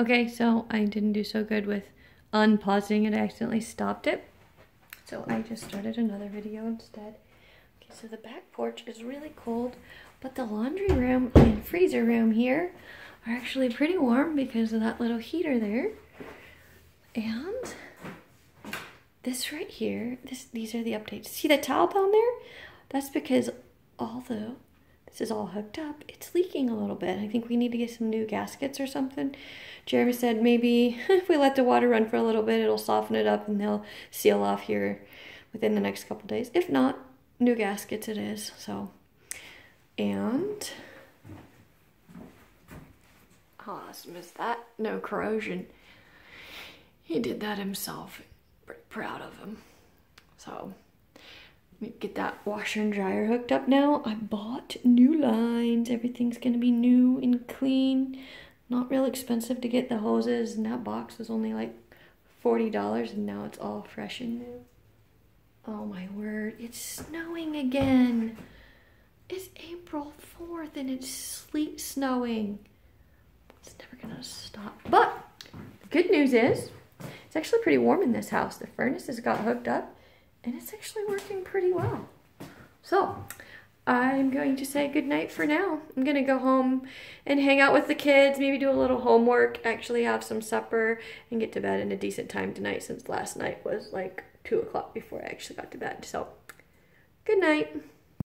Okay, so I didn't do so good with unpausing it. I accidentally stopped it. So I just started another video instead. Okay, so the back porch is really cold, but the laundry room and freezer room here are actually pretty warm because of that little heater there. And this right here, these are the updates. See the towel down there? That's because although this is all hooked up, it's leaking a little bit. I think we need to get some new gaskets or something. Jeremy said maybe if we let the water run for a little bit, it'll soften it up and they'll seal off here within the next couple days. If not, new gaskets it is. So, and awesome is that? No corrosion. He did that himself. Pretty proud of him. So, let me get that washer and dryer hooked up now. I bought new lines. Everything's gonna be new and clean. Not real expensive to get the hoses, and that box was only like $40, and now it's all fresh and new. Oh my word, it's snowing again. It's April 4th and it's sleet snowing. It's never gonna stop. But the good news is, it's actually pretty warm in this house. The furnace has got hooked up and it's actually working pretty well. So, I'm going to say goodnight for now. I'm gonna go home and hang out with the kids, maybe do a little homework, actually have some supper, and get to bed in a decent time tonight since last night was like 2 o'clock before I actually got to bed. So, good night.